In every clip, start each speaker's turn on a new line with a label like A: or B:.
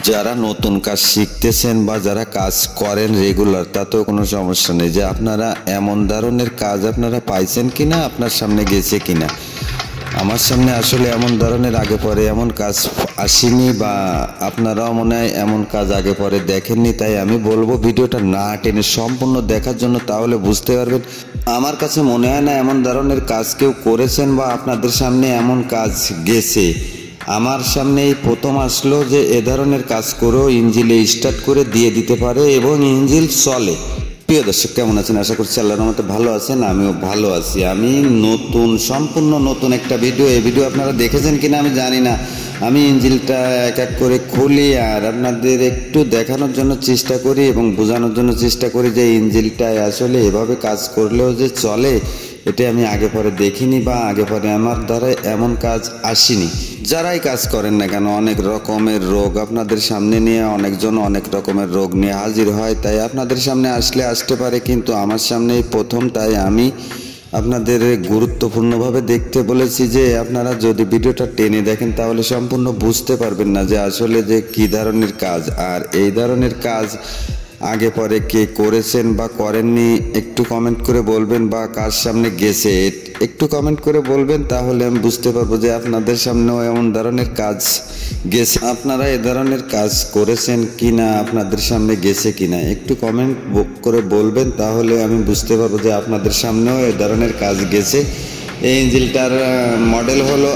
A: যারা নতুন কাজ শিখতেছেন বা যারা কাজ করেন রেগুলার, তাতেও কোনো সমস্যা নেই যে আপনারা এমন ধরনের কাজ আপনারা পাইছেন কিনা, আপনার সামনে গেছে কিনা। আমার সামনে আসলে এমন ধরনের আগে পরে এমন কাজ আসেনি, বা আপনারাও মনে হয় এমন কাজ আগে পরে দেখেননি। তাই আমি বলবো ভিডিওটা না টেনে সম্পূর্ণ দেখার জন্য, তাহলে বুঝতে পারবেন। আমার কাছে মনে হয় না এমন ধরনের কাজ কেউ করেছেন বা আপনাদের সামনে এমন কাজ গেছে। আমার সামনে এই প্রথম আসলো যে এ ধরনের কাজ করেও ইঞ্জিলে স্টার্ট করে দিয়ে দিতে পারে এবং ইঞ্জিল চলে। প্রিয় দর্শক, কেমন আছেন? আশা করছি আল্লাহর রহমতে ভালো আছেন। আমিও ভালো আছি। আমি সম্পূর্ণ নতুন একটা ভিডিও, এই ভিডিও আপনারা দেখেছেন কিনা আমি জানি না। আমি ইঞ্জিলটা এক এক করে খুলি আর আপনাদের একটু দেখানোর জন্য চেষ্টা করি এবং বোঝানোর জন্য চেষ্টা করি যে ইঞ্জিলটা আসলে এভাবে কাজ করলেও যে চলে, এটা আমি আগে পরে দেখিনি বা আগে পরে আমার দ্বারা এমন কাজ আসেনি। যারাই কাজ করেন না কেন, অনেক রকমের রোগ আপনাদের সামনে নিয়ে অনেকজন অনেক রকমের রোগ নিয়ে হাজির হয়। তাই আপনাদের সামনে আসতে পারে, কিন্তু আমার সামনেই প্রথম। তাই আমি আপনাদের গুরুত্বপূর্ণভাবে দেখতে বলেছি যে আপনারা যদি ভিডিওটা টেনে দেখেন তাহলে সম্পূর্ণ বুঝতে পারবেন না যে আসলে যে কী ধরনের কাজ। আর এই ধরনের কাজ আগে পরে কে করেছেন বা করেননি একটু কমেন্ট করে বলবেন, বা কার সামনে গেছে একটু কমেন্ট করে বলবেন, তাহলে আমি বুঝতে পারবো যে আপনাদের সামনেও এমন ধরনের কাজ গেছে। আপনারা এ ধরনের কাজ করেছেন কিনা, আপনাদের সামনে গেছে কিনা একটু কমেন্ট করে বলবেন, তাহলে আমি বুঝতে পারবো যে আপনাদের সামনেও এ ধরনের কাজ গেছে। এই ইঞ্জিলটার মডেল হলো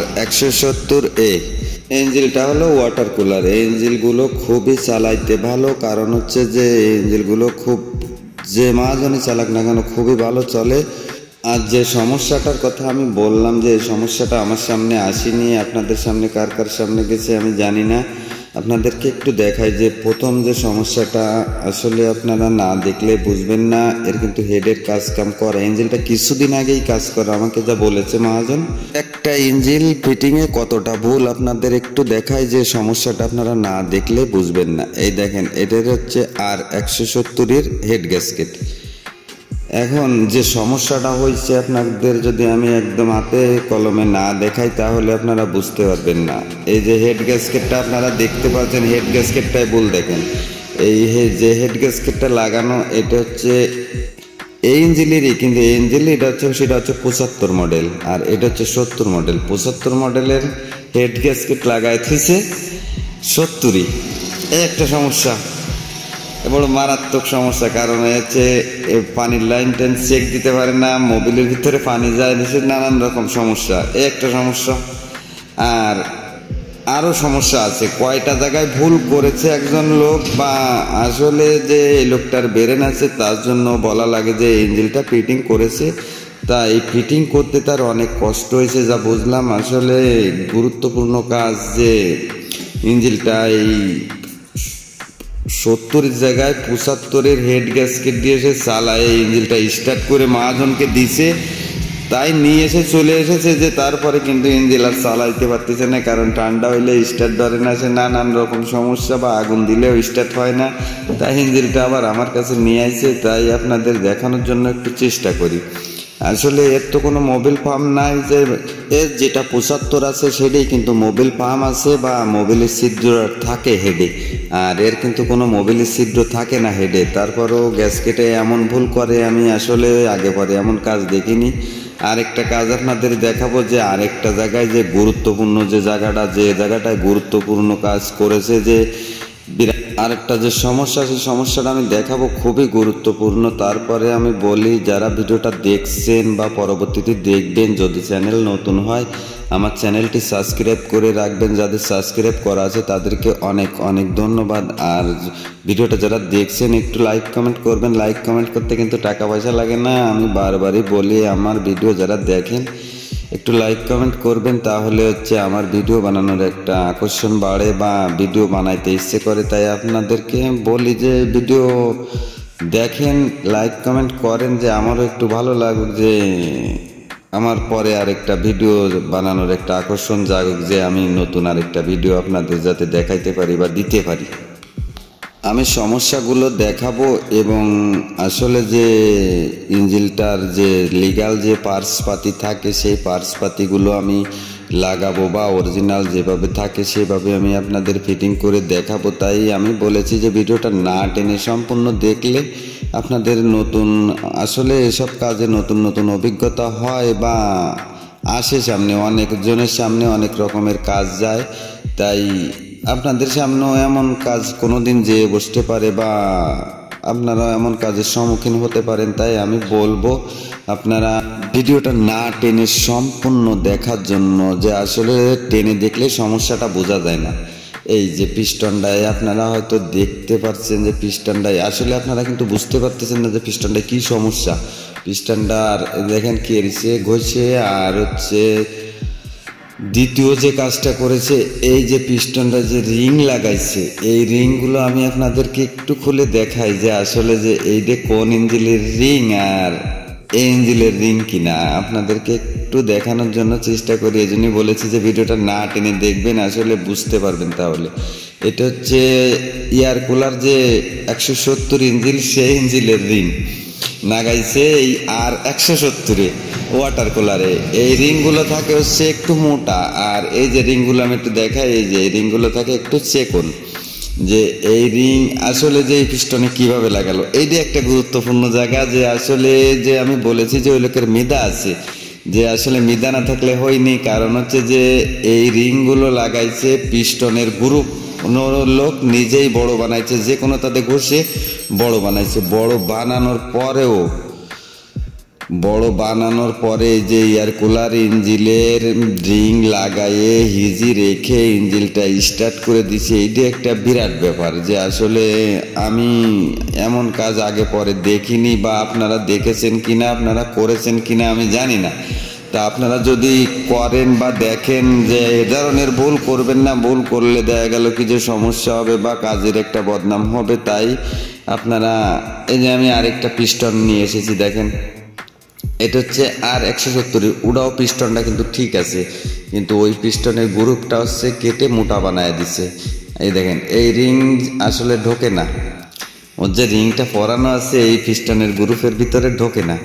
A: R170A। ইঞ্জিলটা হলো ওয়াটার কুলার। এই ইঞ্জিলগুলো খুবই চালাইতে ভালো, কারণ হচ্ছে যে এই ইঞ্জিলগুলো খুব যে মহাজনই চালাক না কেন খুবই ভালো চলে। আর যে সমস্যাটার কথা আমি বললাম যে এই সমস্যাটা আমার সামনে আসেনি, আপনাদের সামনে কার কার সামনে গেছে আমি জানি না। আপনাদেরকে একটু দেখাই যে প্রথম যে সমস্যাটা আসলে আপনারা না দেখলে বুঝবেন না। এর কিন্তু হেডের কাজ কাম করে। ইঞ্জিলটা কিছুদিন আগেই কাজ করে, আমাকে যা বলেছে মহাজন। একটা ইঞ্জিল ফিটিংয়ে কতটা ভুল আপনাদের একটু দেখাই যে সমস্যাটা আপনারা না দেখলে বুঝবেন না। এই দেখেন, এটার হচ্ছে R170-এর হেড গ্যাসকেট। এখন যে সমস্যাটা হয়েছে আপনাদের যদি আমি একদম হাতে কলমে না দেখাই তাহলে আপনারা বুঝতে পারবেন না। এই যে হেড গ্যাসকেটটা আপনারা দেখতে পাচ্ছেন, হেড গ্যাসকেটটাই ভুল। দেখেন এই যে হেড গ্যাসকেটটা লাগানো, এটা হচ্ছে এই ইঞ্জিলেরই, কিন্তু এই ইঞ্জিল সেটা হচ্ছে 75 মডেল, আর এটা হচ্ছে 70 মডেল। 75 মডেলের হেড গ্যাসকেট লাগাই থিছে 70-ই। এই একটা সমস্যা, বড় মারাত্মক সমস্যা। কারণ হচ্ছে পানির লাইন টেন চেক দিতে পারে না, মোবিলের ভিতরে পানি যায়, নানান রকম সমস্যা। এই একটা সমস্যা। আর আরও সমস্যা আছে, কয়টা জায়গায় ভুল করেছে একজন লোক, বা আসলে যে এই লোকটার ব্রেন আছে তার জন্য বলা লাগে যে ইঞ্জিলটা ফিটিং করেছে। তা এই ফিটিং করতে তার অনেক কষ্ট হয়েছে যা বুঝলাম। আসলে গুরুত্বপূর্ণ কাজ যে ইঞ্জিলটা এই 70-এর জায়গায় 75-এর হেড গ্যাসকেট দিয়ে এসে চালায়, এই ইঞ্জিলটা স্টার্ট করে মহাজনকে দিছে। তাই নিয়ে এসে চলে এসেছে যে তারপরে কিন্তু ইঞ্জিল আর চালাইতে পারতেছে না, কারণ ঠান্ডা হইলে স্টার্ট ধরে না, সে নানান রকম সমস্যা, বা আগুন দিলেও স্টার্ট হয় না। তাই ইঞ্জিলটা আবার আমার কাছে নিয়ে আসছে। তাই আপনাদের দেখানোর জন্য একটু চেষ্টা করি। আসলে এর তো কোনো মোবিল পাম্প নাই, যে এর যেটা 75 আছে সেটাই কিন্তু মোবিল পাম্প আছে, বা মোবিলের ছিদ্র থাকে হেডে। আর এর কিন্তু কোনো মোবিলের ছিদ্র থাকে না হেডে। তারপরও গ্যাসকেটে এমন ভুল করে, আমি আসলে আগে পরে এমন কাজ দেখিনি। আরেকটা কাজ আপনাদের দেখাবো যে আরেকটা জায়গায় যে গুরুত্বপূর্ণ যে জায়গাটায় গুরুত্বপূর্ণ কাজ করেছে, যে আরেকটা যে সমস্যা, সেই সমস্যাটা আমি দেখাবো, খুবই গুরুত্বপূর্ণ। তারপরে আমি বলি, যারা ভিডিওটা দেখছেন বা পরবর্তীতে দেখবেন, যদি চ্যানেল নতুন হয় আমার চ্যানেলটি সাবস্ক্রাইব করে রাখবেন। যাদের সাবস্ক্রাইব করা আছে তাদেরকে অনেক অনেক ধন্যবাদ। আর ভিডিওটা যারা দেখছেন একটু লাইক কমেন্ট করবেন। লাইক কমেন্ট করতে কিন্তু টাকা পয়সা লাগে না, আমি বারবারই বলি। আমার ভিডিও যারা দেখেন একটু লাইক কমেন্ট করবেন, তাহলে হচ্ছে আমার ভিডিও বানানোর একটা আকর্ষণ বাড়ে, বা ভিডিও বানাইতে ইচ্ছে করে। তাই আপনাদেরকে বলি যে ভিডিও দেখেন, লাইক কমেন্ট করেন, যে আমারও একটু ভালো লাগুক, যে আমার পরে আরেকটা ভিডিও বানানোর একটা আকর্ষণ জাগুক, যে আমি নতুন আরেকটা ভিডিও আপনাদের যাতে দেখাইতে পারি বা দিতে পারি। আমি সমস্যাগুলো দেখাবো, এবং আসলে যে ইঞ্জিলটার যে লিগ্যাল যে পার্টসপাতি থাকে সেই পার্টসপাতিগুলো আমি লাগাবো বা অরিজিনাল যেভাবে থাকে সেভাবে আমি আপনাদের ফিটিং করে দেখাবো। তাই আমি বলেছি যে ভিডিওটা না টেনে সম্পূর্ণ দেখলে আপনাদের নতুন আসলে এসব কাজে নতুন নতুন অভিজ্ঞতা হয় বা আসে সামনে, অনেকজনের সামনে অনেক রকমের কাজ যায়। তাই আপনাদের সামনেও এমন কাজ কোনো দিন যেয়ে বসতে পারে বা আপনারা এমন কাজের সম্মুখীন হতে পারেন। তাই আমি বলবো আপনারা ভিডিওটা না টেনে সম্পূর্ণ দেখার জন্য, যে আসলে টেনে দেখলে সমস্যাটা বোঝা যায় না। এই যে পিস্টনটায় আপনারা হয়তো দেখতে পাচ্ছেন যে পিস্টনটায় আসলে আপনারা কিন্তু বুঝতে পারতেছেন না যে পিস্টনটায় কী সমস্যা। পিস্টনটার দেখেন কেড়েছে ঘষে, আর হচ্ছে দ্বিতীয় যে কাজটা করেছে এই যে পিস্টনটা যে রিং লাগাইছে, এই রিংগুলো আমি আপনাদেরকে একটু খুলে দেখাই যে আসলে যে এই যে কোন ইঞ্জিনের রিং আর এই ইঞ্জিনের রিং কিনা আপনাদেরকে একটু দেখানোর জন্য চেষ্টা করি। এই জন্যই বলেছি যে ভিডিওটা না টেনে দেখবেন, আসলে বুঝতে পারবেন। তাহলে এটা হচ্ছে এয়ার কুলার যে 170 ইঞ্জিল, সেই ইঞ্জিনের রিং লাগাইছে এই আর 170-এ ওয়াটার কুলারে। এই রিংগুলো থাকে হচ্ছে একটু মোটা, আর এই যে রিংগুলো আমি একটু দেখাই, এই যে রিংগুলো থাকে একটু চেকন। যে এই রিং আসলে যে এই পিস্টনে কীভাবে লাগালো, এইটা একটা গুরুত্বপূর্ণ জায়গা। যে আসলে যে আমি বলেছি যে ওই লোকের মেধা আছে, যে আসলে মেধা না থাকলে হয়নি। কারণ হচ্ছে যে এই রিংগুলো লাগাইছে পিস্টনের গ্রুপ লোক নিজেই বড় বানাইছে, যে কোনো তাদের ঘষে বড় বানাইছে। বড় বানানোর পরে যে এয়ার কুলার ইঞ্জিনের রিং লাগাইয়ে হিজি রেখে ইঞ্জিনটা স্টার্ট করে দিছে। এইটা একটা বিরাট ব্যাপার, যে আসলে আমি এমন কাজ আগে পরে দেখিনি, বা আপনারা দেখেছেন কিনা, আপনারা করেছেন কিনা আমি জানি না। তা আপনারা যদি করেন বা দেখেন যে এ ধরনের ভুল করবেন না। ভুল করলে দেখা গেল কি যে সমস্যা হবে বা কাজের একটা বদনাম হবে। তাই আপনারা এই যে আমি আরেকটা পিস্টন নিয়ে এসেছি, দেখেন এটা হচ্ছে আর 170, ওটাও পিস্টনটা কিন্তু ঠিক আছে, কিন্তু ওই পিস্টনের গ্রুপটা হচ্ছে কেটে মোটা বানায় দিছে। এই দেখেন এই রিং আসলে ঢোকে না, ওর যে রিংটা পরানো আছে এই পিস্টনের গ্রুপের ভিতরে ঢোকে না।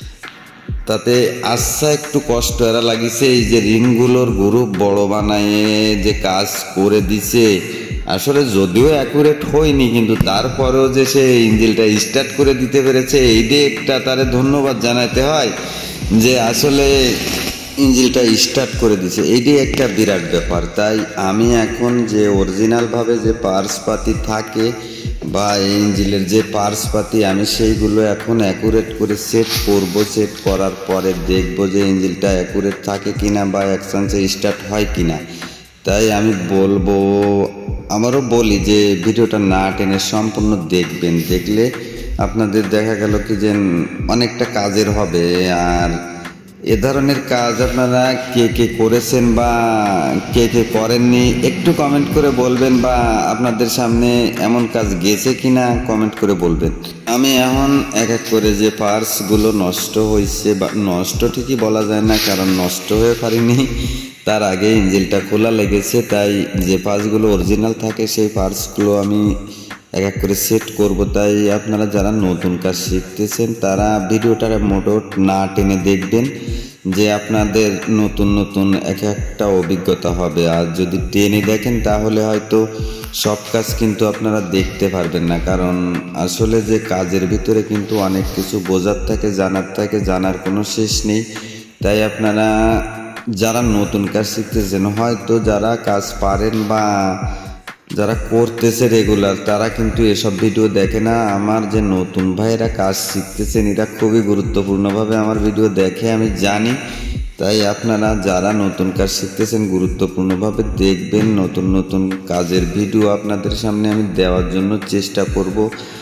A: তাতে আচ্ছা একটু কষ্ট এরা লাগিছে। এই যে রিংগুলোর গ্রুপ বড় বানায় যে কাজ করে দিছে, আসলে যদিও অ্যাকুরেট হয়নি, কিন্তু তারপরেও যে সে ইঞ্জিনটা স্টার্ট করে দিতে পেরেছে, এইটা একটা তারে ধন্যবাদ জানাতে হয়, যে আসলে ইঞ্জিনটা স্টার্ট করে দিছে। এইটাই একটা বিরাট ব্যাপার। তাই আমি এখন যে অরিজিনালভাবে যে পার্টসপাতি থাকে বা এই ইঞ্জিনের যে পার্টসপাতি, আমি সেইগুলো এখন অ্যাকুরেট করে সেট করব। সেট করার পরে দেখব যে ইঞ্জিনটা অ্যাকুরেট থাকে কিনা বা এক চান্সে স্টার্ট হয় কিনা। তাই আমি বলবো, আমারও বলি যে ভিডিওটা না টেনে সম্পূর্ণ দেখবেন। দেখলে আপনাদের দেখা গেল কি যে অনেকটা কাজের হবে। আর এ ধরনের কাজ আপনারা কে কে করেছেন বা কে কে করেননি একটু কমেন্ট করে বলবেন, বা আপনাদের সামনে এমন কাজ গেছে কিনা কমেন্ট করে বলবেন। আমি এখন এক এক করে যে পার্টসগুলো নষ্ট হয়েছে, বা নষ্ট ঠিকই বলা যায় না, কারণ নষ্ট হয়ে পারিনি, তার আগে ইঞ্জিনটা খোলা লেগেছে। তাই যে পার্টসগুলো অরিজিনাল থাকে সেই পার্টসগুলো আমি এক এক করে সেট করব। তাই আপনারা যারা নতুন কাজ শিখতেছেন তারা ভিডিওটার মোটর না টেনে দেখবেন, যে আপনাদের নতুন নতুন এক একটা অভিজ্ঞতা হবে। আর যদি টেনে দেখেন তাহলে হয়তো সব কাজ কিন্তু আপনারা দেখতে পারবেন না, কারণ আসলে যে কাজের ভিতরে কিন্তু অনেক কিছু বোঝার থাকে, জানার থাকে, জানার কোনো শেষ নেই। তাই আপনারা যারা নতুন কাজ শিখতেছেন, হয়তো যারা কাজ পারেন বা যারা করতেছে রেগুলার, তারা কিন্তু এসব ভিডিও দেখে না। আমার যে নতুন ভাইয়েরা কাজ শিখতেছেন এরা খুবই গুরুত্বপূর্ণভাবে আমার ভিডিও দেখে, আমি জানি। তাই আপনারা যারা নতুন কাজ শিখতেছেন গুরুত্বপূর্ণভাবে দেখবেন। নতুন নতুন কাজের ভিডিও আপনাদের সামনে আমি দেওয়ার জন্য চেষ্টা করব।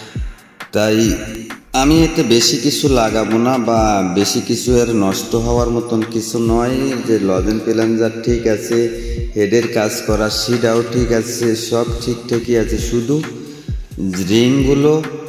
A: তাই আমি এতে বেশি কিছু লাগাবো না, বা বেশি কিছু এর নষ্ট হওয়ার মতন কিছু নয়। যে লজেন প্লাঞ্জার ঠিক আছে, হেডের কাজ করা সিটাও ঠিক আছে, সব ঠিকঠাকই আছে, শুধু রিংগুলো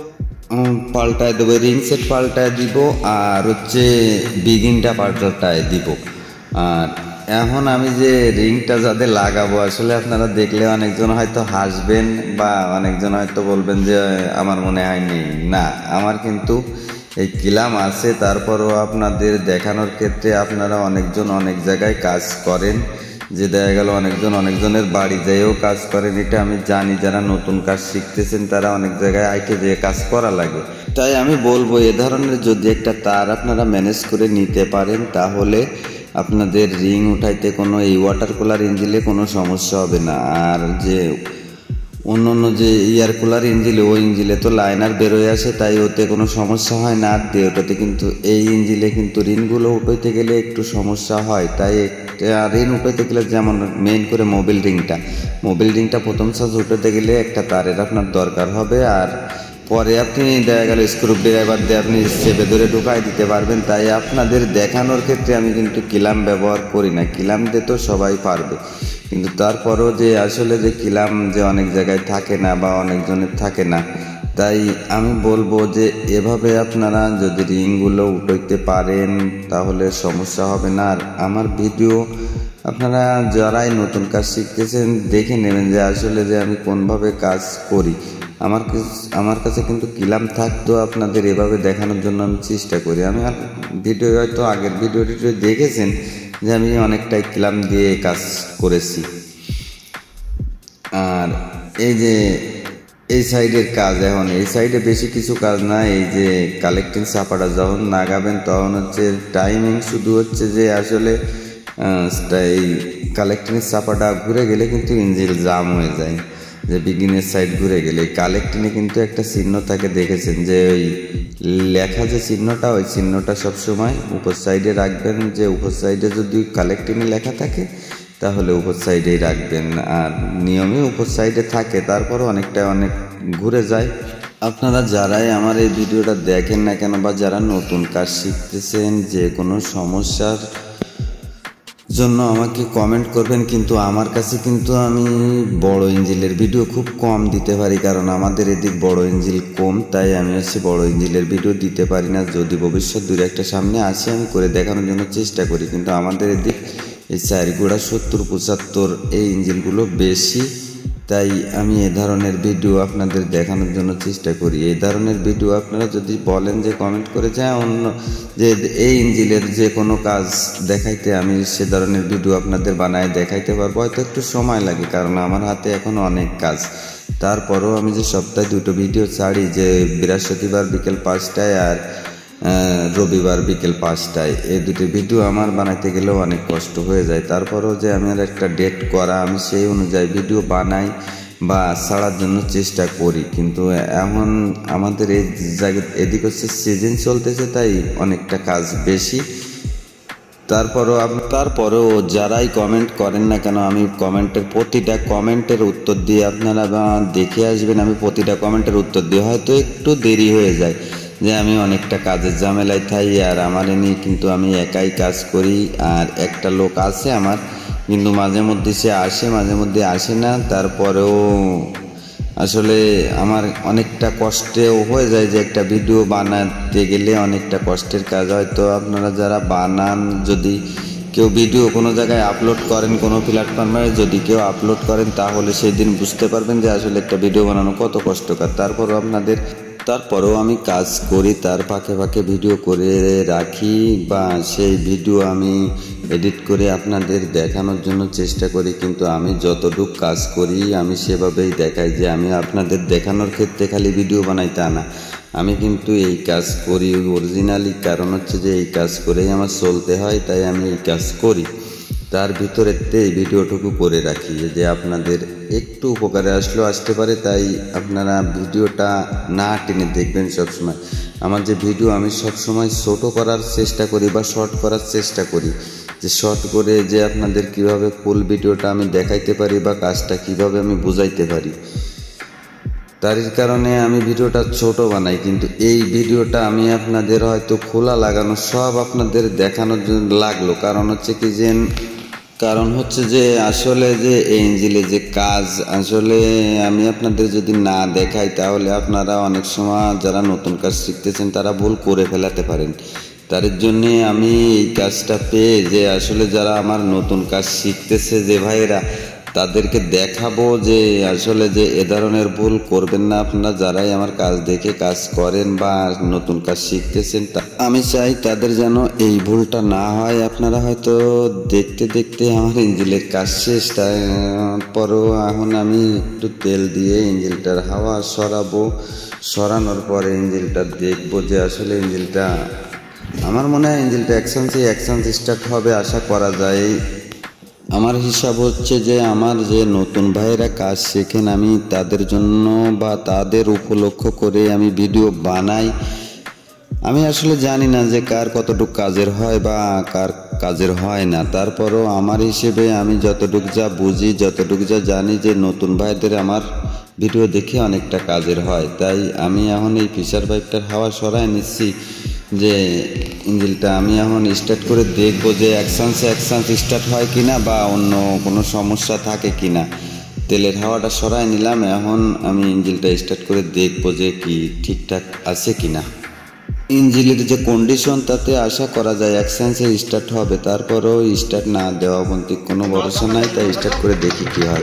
A: পাল্টায় দেবো, রিং সেট পাল্টায় দিব, আর হচ্ছে বিগিনটা পাল্টায় দিব। আর এখন আমি যে রিংটা যাদের লাগাবো, আসলে আপনারা দেখলে অনেকজন হয়তো হাসবেন বা অনেকজন হয়তো বলবেন যে আমার মনে হয় নেই। না, আমার কিন্তু এই কিলাম আছে, তারপরও আপনাদের দেখানোর ক্ষেত্রে আপনারা অনেকজন অনেক জায়গায় কাজ করেন, যে দেখা গেল অনেকজনের বাড়ি যেয়েও কাজ করেন। এটা আমি জানি, যারা নতুন কাজ শিখতেছেন তারা অনেক জায়গায় আইটে যেয়ে কাজ করা লাগে। তাই আমি বলবো এ ধরনের যদি একটা তার আপনারা ম্যানেজ করে নিতে পারেন তাহলে আপনাদের রিং উঠাইতে কোনো এই ওয়াটার কুলার ইঞ্জিনে কোনো সমস্যা হবে না। আর যে অন্য যে এয়ার কুলার ইঞ্জিলে, ওই ইঞ্জিলে তো লাইনার বেরোয় আসে, তাই ওতে কোনো সমস্যা হয় না। আর দিয়ে ওটাতে কিন্তু এই ইঞ্জিলে কিন্তু রিনগুলো উঠাইতে গেলে একটু সমস্যা হয়। তাই একটা রিন উঠাইতে গেলে যেমন মেইন করে মোবিল রিংটা প্রথম চার্জ উঠাতে গেলে একটা তারের আপনার দরকার হবে। আর পরে আপনি দেখা গেল স্ক্রু ড্রাইভার দিয়ে আপনি চেপে ধরে ঢুকাই দিতে পারবেন। তাই আপনাদের দেখানোর ক্ষেত্রে আমি কিন্তু কিলাম ব্যবহার করি না। কিলাম দিয়ে তো সবাই পারবে, কিন্তু তারপরও যে আসলে যে কিলাম যে অনেক জায়গায় থাকে না বা অনেকজনের থাকে না, তাই আমি বলবো যে এভাবে আপনারা যদি রিংগুলো উঠাইতে পারেন তাহলে সমস্যা হবে না। আর আমার ভিডিও আপনারা যারাই নতুন কাজ শিখতেছেন দেখে নেবেন যে আসলে যে আমি কোনভাবে কাজ করি। আমার কাছে কিন্তু কিলাম থাকতো আপনাদের এভাবে দেখানোর জন্য আমি চেষ্টা করি। আমি আর ভিডিও হয়তো আগের ভিডিওটি দেখেছেন যে আমি অনেকটাই কিলাম দিয়ে কাজ করেছি। আর এই যে এই সাইডের কাজ, এখন এই সাইডে বেশি কিছু কাজ না। এই যে কালেক্টিং চাপাটা যখন লাগাবেন তখন হচ্ছে টাইমিং শুধু হচ্ছে যে আসলে এই কালেক্টিং চাপাটা ঘুরে গেলে কিন্তু ইঞ্জিন জাম হয়ে যায়। যে বিগিনের সাইড ঘুরে গেলে কালেক্টিংয়ে কিন্তু একটা চিহ্ন থাকে, দেখেছেন যে ওই লেখা যে চিহ্নটা, ওই চিহ্নটা সবসময় উপর সাইডে রাখবেন। যে উপর সাইডে যদি কালেক্টিংয়ে লেখা থাকে তাহলে উপর সাইডেই রাখবেন। আর নিয়মে উপর সাইডে থাকে, তারপরও অনেক ঘুরে যায়। আপনারা যারাই আমার এই ভিডিওটা দেখেন না কেন বা যারা নতুন কাজ শিখতেছেন, যে কোনো সমস্যার জন্য আমাকে কমেন্ট করবেন। কিন্তু আমার কাছে কিন্তু আমি বড় ইঞ্জিনের ভিডিও খুব কম দিতে পারি, কারণ আমাদের এদিক বড় ইঞ্জিন কম, তাই আমি হচ্ছে বড় ইঞ্জিনের ভিডিও দিতে পারি না। যদি ভবিষ্যৎ দূরে একটা সামনে আসে আমি করে দেখানোর জন্য চেষ্টা করি, কিন্তু আমাদের এদিক এই 4 গোড়া 70-75 এই ইঞ্জিনগুলো বেশি। তাই আমি এ ধরনের ভিডিও আপনাদের দেখানোর জন্য চেষ্টা করি। এই ধরনের ভিডিও আপনারা যদি বলেন যে কমেন্ট করে যে অন্য যে এই ইঞ্জিনের যে কোনো কাজ দেখাইতে, আমি সে ধরনের ভিডিও আপনাদের বানায় দেখাইতে পারবো। হয়তো একটু সময় লাগে, কারণ আমার হাতে এখন অনেক কাজ। তারপরেও আমি যে সপ্তাহে 2টো ভিডিও ছাড়ি, যে বৃহস্পতিবার বিকেল 5টায় আর রবিবার বিকেল 5টায়, এই 2টি ভিডিও আমার বানাইতে গেলেও অনেক কষ্ট হয়ে যায়। তারপরেও যে আমার একটা ডেট করা, আমি সেই অনুযায়ী ভিডিও বানাই বা ছাড়ার জন্য চেষ্টা করি। কিন্তু এখন আমাদের এই জায়গা এদিক হচ্ছে সিজন চলতেছে, তাই অনেকটা কাজ বেশি। তারপরেও যারাই কমেন্ট করেন না কেন, আমি প্রতিটা কমেন্টের উত্তর দিয়ে আপনারা দেখে আসবেন। আমি প্রতিটা কমেন্টের উত্তর দিয়ে হয়তো একটু দেরি হয়ে যায়, যে আমি অনেকটা কাজের ঝামেলায় থাই। আর আমার নিয়ে কিন্তু আমি একাই কাজ করি, আর একটা লোক আছে আমার, কিন্তু মাঝে মধ্যে সে আসে, মাঝে মধ্যে আসে না। তারপরেও আসলে আমার অনেকটা কষ্টেও হয়ে যায়, যে একটা ভিডিও বানাতে গেলে অনেকটা কষ্টের কাজ। হয়তো আপনারা যারা বানান, যদি কেউ ভিডিও কোনো জায়গায় আপলোড করেন, কোনো প্ল্যাটফর্মে যদি কেউ আপলোড করেন, তাহলে সেই দিন বুঝতে পারবেন যে আসলে একটা ভিডিও বানানো কত কষ্টকর। তারপরেও আমি কাজ করি, তার ফাঁকে ফাঁকে ভিডিও করে রাখি, বা সেই ভিডিও আমি এডিট করে আপনাদের দেখানোর জন্য চেষ্টা করি। কিন্তু আমি যতটুকু কাজ করি আমি সেভাবেই দেখাই, যে আমি আপনাদের দেখানোর ক্ষেত্রে খালি ভিডিও বানাই তা না, আমি কিন্তু এই কাজ করি অরিজিনালি। কারণ হচ্ছে যে এই কাজ করেই আমার চলতে হয়, তাই আমি এই কাজ করি। তার ভিতরে এই ভিডিওটুকু করে রাখি, যে আপনাদের একটু উপকারে আসতে পারে। তাই আপনারা ভিডিওটা না টেনে দেখবেন সবসময়। আমার যে ভিডিও আমি সবসময় ছোট করার চেষ্টা করি বা শর্ট করার চেষ্টা করি, যে শর্ট করে যে আপনাদের কিভাবে ফুল ভিডিওটা আমি দেখাইতে পারি বা কাজটা কিভাবে আমি বুঝাইতে পারি। তার কারণে আমি ভিডিওটা ছোট বানাই। কিন্তু এই ভিডিওটা আমি আপনাদের হয়তো খোলা লাগানো সব আপনাদের দেখানোর জন্য লাগলো, কারণ হচ্ছে যে আসলে যে এই ইঞ্জিনে যে কাজ, আসলে আমি আপনাদের যদি না দেখাই তাহলে আপনারা অনেক সময় যারা নতুন কাজ শিখতেছেন তারা ভুল করে ফেলাতে পারেন। তার জন্যে আমি এই কাজটা পেয়ে, যে আসলে যারা আমার নতুন কাজ শিখতেছে যে ভাইয়েরা, তাদেরকে দেখাবো যে আসলে যে এ ধরনের ভুল করবেন না আপনারা, যারাই আমার কাজ দেখে কাজ করেন বা নতুন কাজ শিখতেছেন। আমি চাই তাদের যেন এই ভুলটা না হয়। আপনারা হয়তো দেখতে দেখতে আমার ইঞ্জিলের কাজ শেষ, তারপরও এখন আমি একটু তেল দিয়ে ইঞ্জিলটার হাওয়া সরাবো। সরানোর পরে ইঞ্জিলটা দেখবো যে আসলে ইঞ্জিলটা, আমার মনে হয় ইঞ্জিলটা অ্যাকশন স্টার্ট হবে আশা করা যায়। আমার হিসাব হচ্ছে যে আমার যে নতুন ভাইয়েরা কাজ শেখেন, আমি তাদের জন্য বা তাদের উপলক্ষ করে আমি ভিডিও বানাই। আমি আসলে জানি না যে কার কতটুকু কাজের হয় বা কার কাজের হয় না, তারপরও আমার হিসেবে আমি যতটুকু যা বুঝি, যতটুকু যা জানি যে নতুন ভাইদের আমার ভিডিও দেখে অনেকটা কাজের হয়। তাই আমি এখন এই প্রেসার পাইপটার হাওয়া সরাই নিচ্ছি যে ইঞ্জিনটা আমি এখন স্টার্ট করে দেখবো যে অ্যাকশন স্টার্ট হয় কিনা বা অন্য কোনো সমস্যা থাকে কিনা। তেলের হাওয়াটা সরাই নিলাম, এখন আমি ইঞ্জিনটা স্টার্ট করে দেখবো যে কি ঠিকঠাক আছে কিনা। ইঞ্জিনের যে কন্ডিশন তাতে আশা করা যায় অ্যাকশনসে স্টার্ট হবে, তারপরেও স্টার্ট না দেওয়া বলতে কোনো ভরসা নাই। তাই স্টার্ট করে দেখি কি হয়।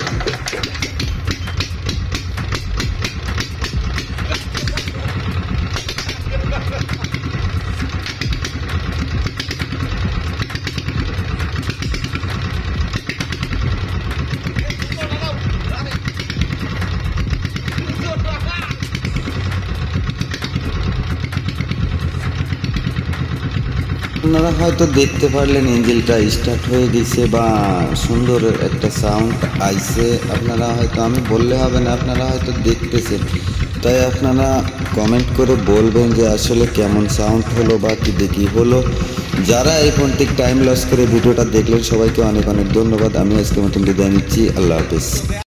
A: আপনারা হয়তো দেখতে পারলেন ইঞ্জিনটা স্টার্ট হয়ে গেছে বা সুন্দর একটা সাউন্ড আইছে। আপনারা হয়তো, আমি বললে হবে না, আপনারা হয়তো দেখতেছেন। তাই আপনারা কমেন্ট করে বলবেন যে আসলে কেমন সাউন্ড হলো বা কি দেখি হলো। যারা এই পর্যন্ত টাইম লস করে ভিডিওটা দেখলেন সবাইকে অনেক অনেক ধন্যবাদ। আমি আজকে মতন বিদায় নিচ্ছি। আল্লাহ হাফিজ।